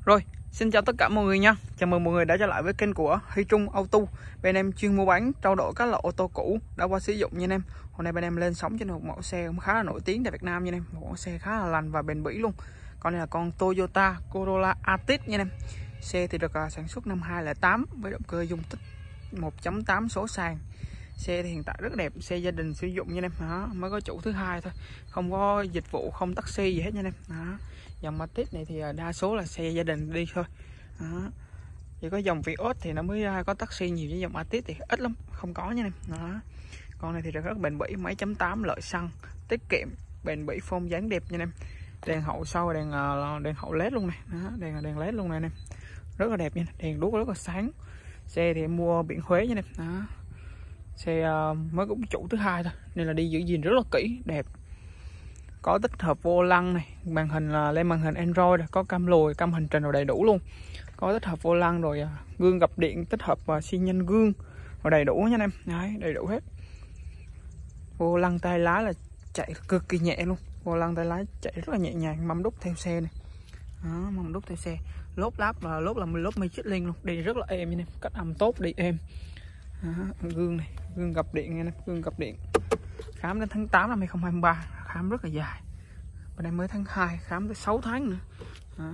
Rồi, xin chào tất cả mọi người nha. Chào mừng mọi người đã trở lại với kênh của Huy Trung Auto. Bên em chuyên mua bán trao đổi các loại ô tô cũ đã qua sử dụng nha anh em. Hôm nay bên em lên sóng trên một mẫu xe cũng khá là nổi tiếng tại Việt Nam nha anh em. Một mẫu xe khá là lành và bền bỉ luôn. Con này là con Toyota Corolla Altis nha anh em. Xe thì được sản xuất năm 2008 với động cơ dung tích 1.8 số sàn. Xe thì hiện tại rất đẹp, xe gia đình sử dụng nha anh em. Đó, mới có chủ thứ hai thôi, không có dịch vụ, không taxi gì hết nha anh em. Đó. Dòng Altis này thì đa số là xe gia đình đi thôi. Đó. Chỉ có dòng Vios thì nó mới có taxi nhiều, với dòng Altis thì ít lắm, không có nha anh em. Đó. Con này thì rất bền bỉ, máy chấm 8 lợi xăng, tiết kiệm, bền bỉ, form dáng đẹp nha anh em. Đèn hậu sau, đèn hậu led luôn này. Đó, đèn led luôn này anh em, rất là đẹp nha, đèn đuốc rất là sáng. Xe thì em mua biển Huế nha anh em. Đó. Xe mới cũng chủ thứ hai thôi nên là đi giữ gìn rất là kỹ, đẹp. Có tích hợp vô lăng này, màn hình là lên màn hình Android, có cam lùi, cam hành trình rồi đầy đủ luôn. Có tích hợp vô lăng rồi gương gập điện, tích hợp xi nhan gương rồi đầy đủ nha anh em. Đấy, đầy đủ hết. Vô lăng tay lái là chạy cực kỳ nhẹ luôn, vô lăng tay lái chạy rất là nhẹ nhàng, mâm đúc theo xe này. Đó, mâm đúc theo xe, lốp là lốp Michelin luôn, đi rất là êm nha em, cách âm tốt, đi êm. Đó, gương này, gương gập điện nha em, gương gập điện. Khám đến tháng 8 năm 2023, khám rất là dài. Bên đây mới tháng 2, khám tới 6 tháng nữa. Đó.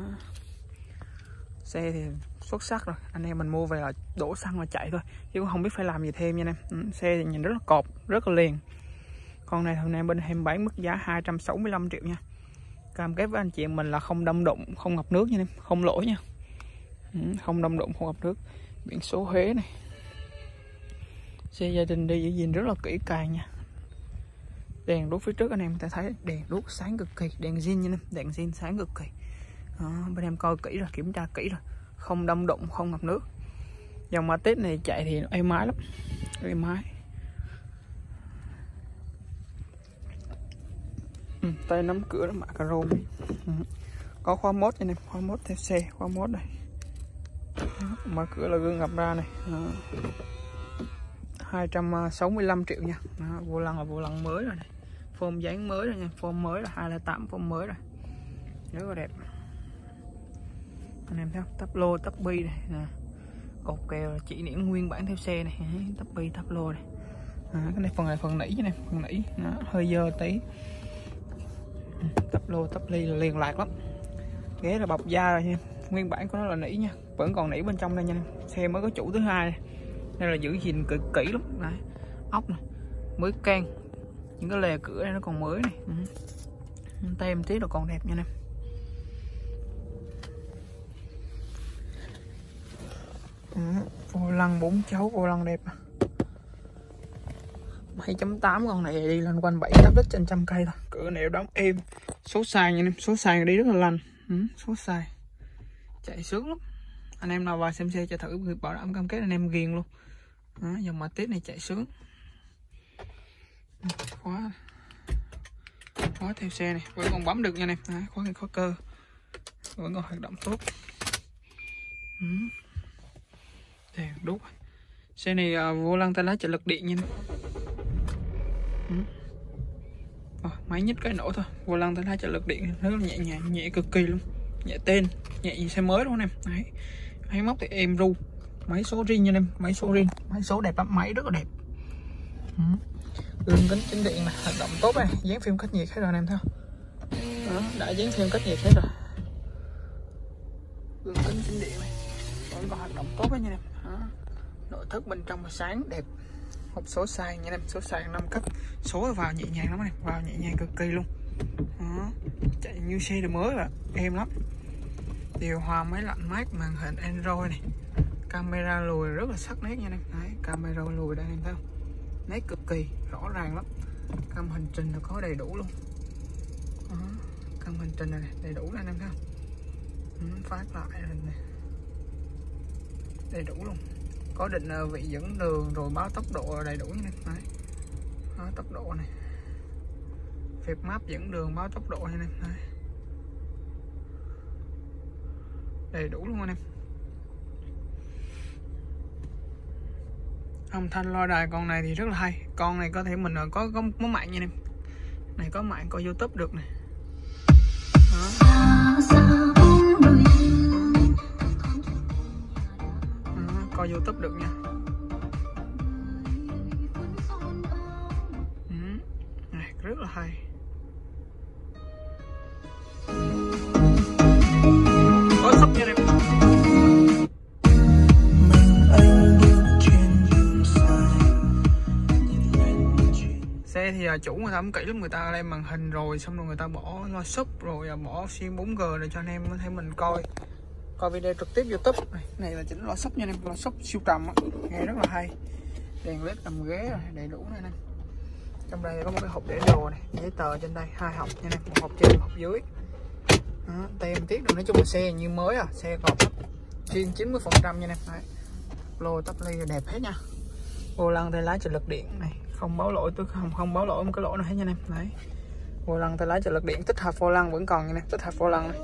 Xe thì xuất sắc rồi, anh em mình mua về là đổ xăng mà chạy thôi, chứ cũng không biết phải làm gì thêm nha em. Xe thì nhìn rất là cọp, rất là liền. Con này hôm nay bên em bán mức giá 265 triệu nha. Cam kết với anh chị mình là không đâm đụng, không ngập nước nha em, không lỗi nha. Không đâm đụng, không ngập nước. Biển số Huế này. Xe gia đình đi giữ gìn rất là kỹ càng nha. Đèn đuốc phía trước anh em ta thấy đèn đuốc sáng cực kỳ, đèn zin nha em, đèn zin sáng cực kỳ. Đó, bên em coi kỹ rồi, kiểm tra kỹ rồi, không đâm đụng, không ngập nước. Dòng Altis này chạy thì êm ái lắm, êm ái. Tay nắm cửa nó mạ chrome. Có khóa mốt nha em, khóa mốt theo xe, khóa mốt này. Mở cửa là gương gập ra này. 265 triệu nha. Đó, vô lăng là vô lăng mới rồi này, form dáng mới rồi nha, form mới là 208, form mới rồi, rất là đẹp anh em thấy không? Tắp lô, tắp bi này nè, cột kèo chỉ niễn nguyên bản theo xe này, tắp bi, tắp lô này. Cái này phần nỉ nha em, phần nỉ nó hơi dơ tí. Tắp lô, tắp ly là liền lạc lắm. Ghế là bọc da rồi nha, nguyên bản của nó là nỉ nha, vẫn còn nỉ bên trong đây nha em. Xe mới có chủ thứ hai này, nên là giữ gìn cực kỹ lắm. Đấy, ốc này mới can, những cái lề cửa này nó còn mới này. Tem tí là còn đẹp nha em. Vô lăng 4 chấu, vô lăng đẹp. 2.8 con này đi lên quanh 7-8 lít trên 100 cây thôi, cửa nẻo đóng êm. Số sàn nha em, số sàn đi rất là lành. Số sàn chạy sướng lắm. Anh em nào vào xem xe cho thử, người bảo đảm cam kết anh em ghiền luôn. Đó, dòng Altis này chạy sướng. Khóa theo xe này vẫn còn bấm được nha anh em. Đấy, khóa cơ vẫn còn hoạt động tốt. Đèn đuốc. Xe này vô lăng tay lái trợ lực điện nha em. Máy nhích cái nổ thôi, vô lăng tay lái trợ lực điện rất là nhẹ nhàng, nhẹ cực kỳ luôn, nhẹ tên, nhẹ như xe mới luôn em. Đấy, máy móc thì êm ru, máy số riêng nha em, máy số riêng, máy số đẹp lắm, máy rất là đẹp. Gương kính chỉnh điện này hoạt động tốt này, dán phim cách nhiệt hết rồi anh em thấy không? Đó, đã dán phim cách nhiệt hết rồi. Gương kính chỉnh điện này vẫn còn hoạt động tốt đấy nha em. Đó. Nội thất bên trong là sáng đẹp. Hộp số sàn nha em, số sàn 5 cấp, số vào nhẹ nhàng lắm này, vào nhẹ nhàng cực kỳ luôn. Đó. Chạy như xe đời mới là êm lắm. Điều hòa máy lạnh mát, màn hình Android này, camera lùi rất là sắc nét nha em. Đấy, camera lùi đây em thấy không? Nét cực kỳ rõ ràng lắm. Cam hành trình là có đầy đủ luôn. Đó. Cam hành trình này đầy đủ anh em thấy không? Phát lại này, đầy đủ luôn. Có định vị dẫn đường rồi báo tốc độ đầy đủ nha em. Đấy. Đó, tốc độ này, Việt Map dẫn đường báo tốc độ nha em. Đấy. Đầy đủ luôn anh em. Âm thanh loa đài con này thì rất là hay. Con này có thể mình có mạng nha em. Này có mạng coi YouTube được này. Đó. YouTube được nha. Này, rất là hay. Có sắp nha em. Xe thì chủ người ta cũng kỹ lắm, người ta lên màn hình rồi xong rồi người ta bỏ loa sub rồi bỏ sim 4G để cho anh em có thể mình coi video trực tiếp YouTube. Này là chỉnh loa sub nha anh em, loa sub siêu trầm á, nghe rất là hay. Đèn led cầm ghế rồi đầy đủ này nè. Trong đây có một cái hộp để đồ này, giấy tờ trên đây 2 hộp nha nè, một hộp trên một hộp dưới. Đó, tem tiếc được, nói chung là xe như mới à, xe còn riêng 90% nha nè. Lô tắp ly đẹp hết nha. Vô lăng tay lái trợ lực điện này, không báo lỗi, tôi không báo lỗi một cái lỗ nào hết nha em. Đấy, vô lăng tay lái trợ lực điện tích hợp vô lăng vẫn còn nha nè, tích hợp vô lăng này.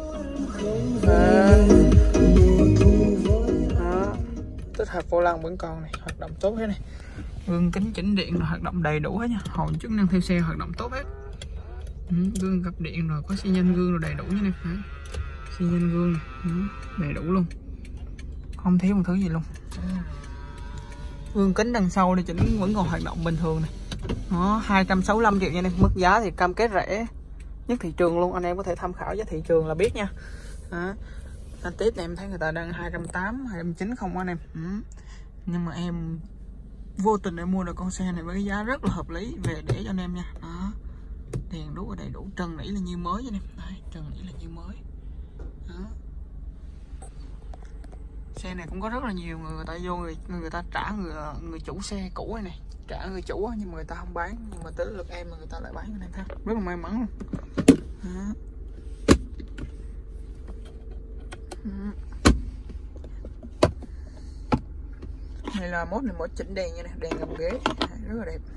Đó, tích hợp vô lăng vẫn còn này, hoạt động tốt hết này. Gương kính chỉnh điện hoạt động đầy đủ hết nha, hầu chức năng theo xe hoạt động tốt hết. Gương gập điện rồi, có xi nhan gương rồi đầy đủ nha em. Đấy, xi nhan gương này, đầy đủ luôn, không thiếu một thứ gì luôn. Gương kính đằng sau thì chỉnh vẫn còn hoạt động bình thường này. Nó 265 triệu nha anh em, mức giá thì cam kết rẻ nhất thị trường luôn, anh em có thể tham khảo giá thị trường là biết nha. Đó. Anh Tết này em thấy người ta đang 280, 290 không anh em. Nhưng mà em vô tình em mua được con xe này với cái giá rất là hợp lý về để cho anh em nha. Đó. Đèn đuốc đầy đủ, trần nỉ là như mới cho anh em. Đây, trần nỉ là như mới. Đó. Xe này cũng có rất là nhiều người ta vô, người ta trả người chủ xe cũ này, trả người chủ nhưng mà người ta không bán, nhưng mà tới lượt em mà người ta lại bán cho em thấy, rất là may mắn luôn. Đó. Đây là mốt này, mốt chỉnh đèn nha nè, đèn gầm ghế rất là đẹp.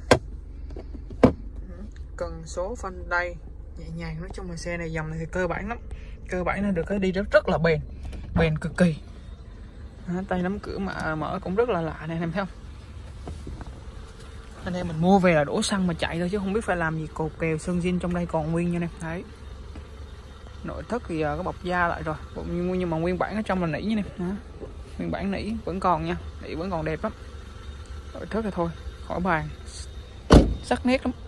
Cần số phanh tay nhẹ nhàng, nói chung là xe này dòng này thì cơ bản lắm, cơ bản là được cái đi rất là bền cực kỳ. Đó, tay nắm cửa mà mở cũng rất là lạ này em thấy không. Anh em mình mua về là đổ xăng mà chạy thôi chứ không biết phải làm gì, cột kèo sơn zin trong đây còn nguyên nha em. Đấy, nội thất thì có bọc da lại rồi nhưng mà nguyên bản ở trong là nỉ nha em. Nguyên bản nỉ vẫn còn nha, nỉ vẫn còn đẹp lắm. Nội thất thì thôi khỏi bàn, sắc nét lắm.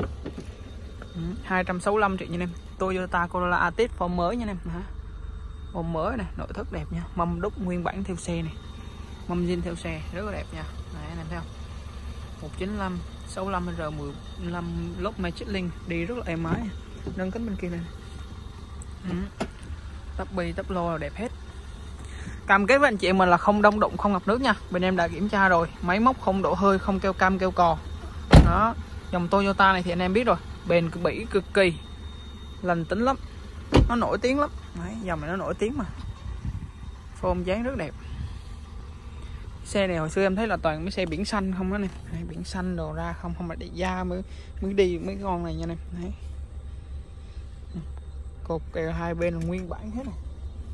265 triệu nha em, Toyota Corolla Altis form mới nha em. Form mới này, nội thất đẹp nha, mâm đúc nguyên bản theo xe này, mâm zin theo xe rất là đẹp nha. Này anh em thấy không, 195 65 R15 lốp Magic Link đi rất là êm ái. Nâng kính bên kia này, tắp bi tắp lô là đẹp hết. Cam kết với anh chị mình là không đông đụng, không ngập nước nha, bên em đã kiểm tra rồi, máy móc không đổ hơi, không kêu cam kêu cò. Đó, dòng Toyota này thì anh em biết rồi, bền bỉ cực kỳ, lành tính lắm, nó nổi tiếng lắm. Đấy, dòng này nó nổi tiếng mà, form dáng rất đẹp. Xe này hồi xưa em thấy là toàn mấy xe biển xanh không đó nè, biển xanh đồ ra không là để da mới đi mấy con này nha em. Đấy, cột kèo hai bên là nguyên bản hết này,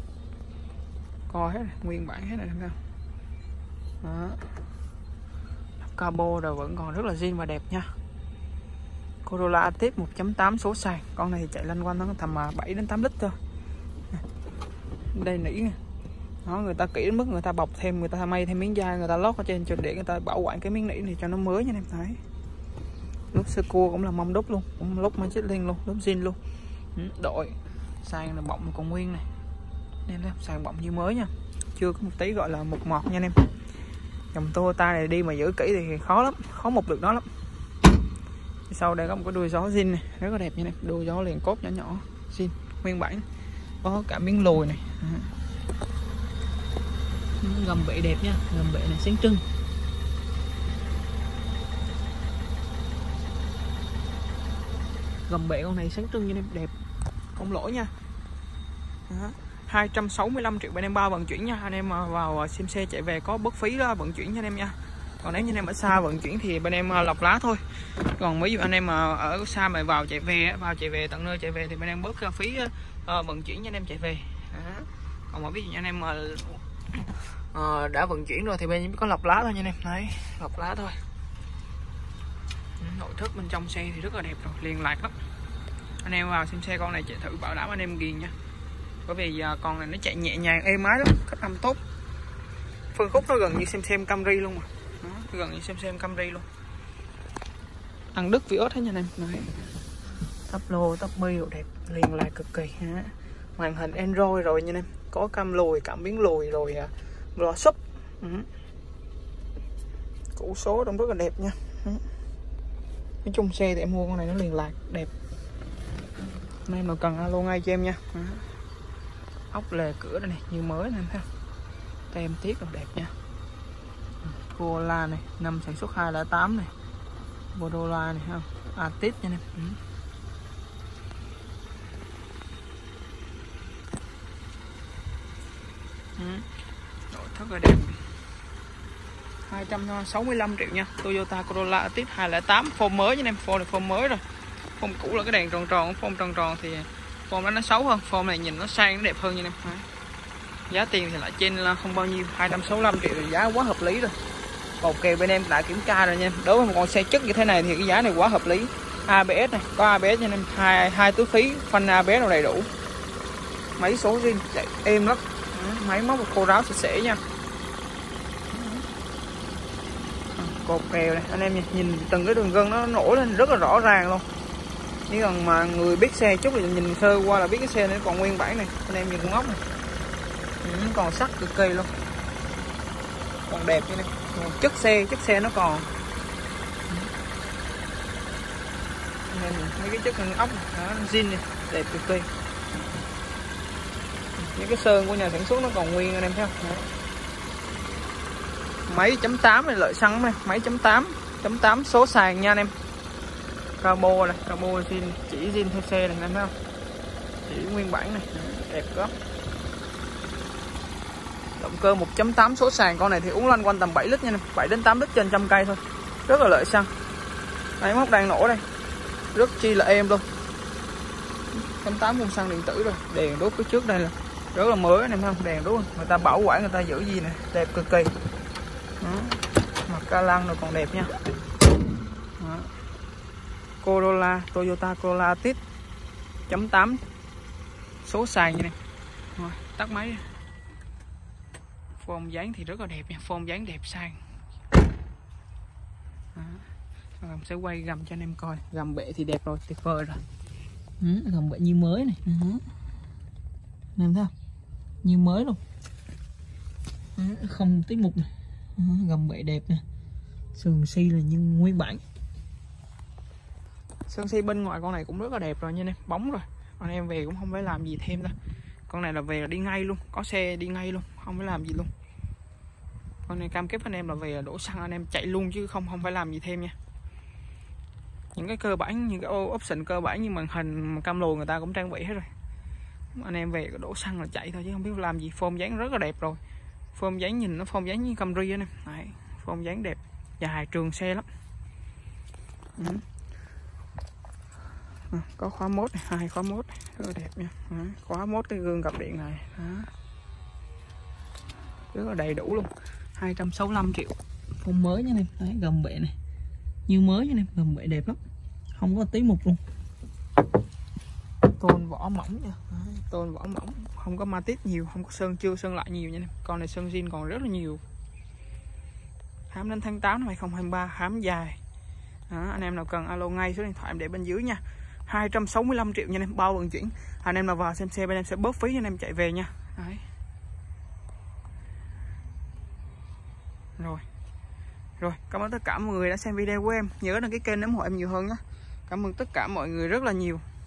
co hết này, nguyên bản hết này thấy không. Đó, cabo rồi vẫn còn rất là zin và đẹp nha. Corolla Altis 1.8 số sàn, con này thì chạy lanh quanh nó tầm 7 đến 8 lít thôi. Đây nỉ nè. Đó, người ta kỹ đến mức người ta bọc thêm, người ta may thêm miếng da, người ta lót ở trên để người ta bảo quản cái miếng nỉ này cho nó mới nha em. Thấy nút sơ cua cũng là mâm đúc luôn, cũng lốp Magic Link luôn, lốp zin luôn. Đội sàn là bọng còn nguyên này nên là sàn bọng như mới nha, chưa có một tí gọi là mục mọt nha anh em. Dòng Toyota này đi mà giữ kỹ thì khó lắm, khó mục được nó lắm. Sau đây có một cái đuôi gió zin này rất là đẹp nha em, đuôi gió liền cốt nhỏ nhỏ zin nguyên bản, có cả miếng lùi này. Gầm bệ đẹp nha, gầm bệ này sáng trưng, gầm bệ con này sáng trưng như em, đẹp không lỗi nha. Đó, 265 triệu bên em bao vận chuyển nha, anh em vào xem xe chạy về có bất phí đó vận chuyển cho anh em nha. Còn nếu như anh em ở xa vận chuyển thì bên em lọc lá thôi. Còn ví dụ anh em ở xa mà vào chạy về tận nơi chạy về thì bên em bớt phí vận chuyển cho anh em chạy về. Đó. Còn mà ví dụ anh em mà đã vận chuyển rồi thì bên em có lọc lá thôi nha anh em. Đấy, lọc lá thôi. Nội thất bên trong xe thì rất là đẹp rồi, liền lạc lắm. Anh em vào xem xe con này chạy thử bảo đảm anh em ghiền nha. Bởi vì con này nó chạy nhẹ nhàng êm ái lắm, cách âm tốt, phân khúc nó gần như xem Camry luôn mà. Đó, gần như xem Camry luôn. Ăn đứt Vios hết nha anh em. Đấy. Tắp lô, tắp bi đồ đẹp, liền lạc cực kỳ ha. Màn hình Android rồi nha anh em. Có cam lùi, cảm biến lùi rồi loa sub. Củ số đông rất là đẹp nha. Nói chung xe thì em mua con này nó liền lạc đẹp. Anh em nào cần alo ngay cho em nha. Ốc lề cửa đây này như mới nè, thấy không? Tem tiếc rồi đẹp nha. Corolla này, năm sản xuất 208 này. Corolla này không? Atit nha em. Nội thất là đẹp. 265 triệu nha. Toyota Corolla Atit 208 form mới nha em. Form này form mới rồi. Form cũ là cái đèn tròn tròn, form tròn tròn thì form đó nó xấu hơn, form này nhìn nó sang nó đẹp hơn nha em. Giá tiền thì lại trên là không bao nhiêu, 265 triệu thì giá quá hợp lý rồi. Còn kèo bên em đã kiểm tra rồi nha. Đối với một con xe chất như thế này thì cái giá này quá hợp lý. ABS này, có ABS nha em, hai túi khí, phanh ABS nào đầy đủ. Máy số zin chạy êm lắm. Máy móc khô ráo sạch sẽ nha. Cột kèo này, anh em nhìn từng cái đường gân nó nổi lên rất là rõ ràng luôn. Chỉ cần mà người biết xe chút thì nhìn sơ qua là biết cái xe này còn nguyên bản này. Anh em nhìn con ốc này, còn sắc cực kỳ luôn, còn đẹp như này. Chất xe nó còn. Anh em mấy cái chất ốc này, zin này đẹp cực kỳ. Những cái sơn của nhà sản xuất nó còn nguyên anh em thấy không? Đó. Máy chấm 8 này, lợi xăng này, máy chấm 8 số sàn nha anh em. Cabo này, cabo zin, chỉ zin theo xe này anh em thấy không? Chỉ nguyên bản này, đẹp lắm. Động cơ 1.8 số sàn, con này thì uống lanh quanh tầm 7 lít nha em, 7 đến 8 lít trên 100 cây thôi. Rất là lợi xăng. Máy móc đang nổ đây. Rất chi là êm luôn. 1.8 con xăng điện tử rồi. Đèn đốt phía trước đây là rất là mới anh em thấy không? Đèn đốt người ta bảo quản, người ta giữ gì này, đẹp cực kỳ. Đó. Mặt ca lăng rồi còn đẹp nha. Đó. Corolla, Toyota Corolla Atit chấm 8 số sàn như này. Rồi, tắt máy. Form dáng thì rất là đẹp nha, form dáng đẹp sang. Mình sẽ quay gầm cho anh em coi. Gầm bệ thì đẹp rồi, tuyệt vời rồi. Gầm bệ như mới này. Anh em thấy không? Như mới luôn. Không tiết mục này. Gầm bệ đẹp nè. Sườn xi là như nguyên bản. Sơn xi bên ngoài con này cũng rất là đẹp rồi nha anh em, bóng rồi. Anh em về cũng không phải làm gì thêm đâu. Con này là về là đi ngay luôn, có xe đi ngay luôn, không phải làm gì luôn. Con này cam kết anh em là về là đổ xăng anh em chạy luôn chứ không phải làm gì thêm nha. Những cái cơ bản, những cái option cơ bản như màn hình cam lùi người ta cũng trang bị hết rồi. Anh em về đổ xăng là chạy thôi chứ không biết làm gì. Form dáng rất là đẹp rồi. Form dáng nhìn nó form dáng như Camry anh em. Đấy, form dáng đẹp, dài trường xe lắm. Có khóa mốt này, 2 khóa mốt này, rất là đẹp nha. Khóa mốt cái gương gập điện này. Đó. Rất là đầy đủ luôn. 265 triệu. Form mới nha em. Đấy, gầm bệ này như mới nha em, gầm bệ đẹp lắm, không có tí mục luôn. Tôn vỏ mỏng nha. Đấy, tôn vỏ mỏng, không có ma tít nhiều, không có sơn chưa sơn lại nhiều nha em. Con này sơn zin còn rất là nhiều. Khám đến tháng 8 năm 2023, khám dài. Đó, anh em nào cần alo ngay số điện thoại em để bên dưới nha. 265 triệu nha em, bao vận chuyển. Anh em nào vào xem xe bên em sẽ bớt phí cho anh em chạy về nha. Đấy. Rồi, cảm ơn tất cả mọi người đã xem video của em. Nhớ đăng ký kênh để ủng hộ em nhiều hơn nhé. Cảm ơn tất cả mọi người rất là nhiều.